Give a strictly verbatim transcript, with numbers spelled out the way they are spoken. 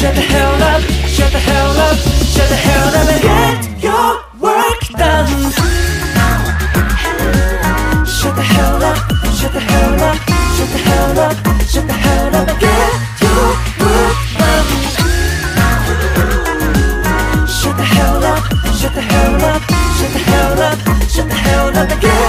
Shut the hell up, shut the hell up, shut the hell up and get your work done. Shut the hell up, shut the hell up, shut the hell up, shut the hell up and get your work done. Shut the hell up, shut the hell up, shut the hell up, shut the hell up and get